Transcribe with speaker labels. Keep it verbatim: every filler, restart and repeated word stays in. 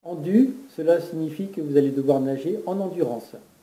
Speaker 1: Endu, cela signifie que vous allez devoir nager en endurance.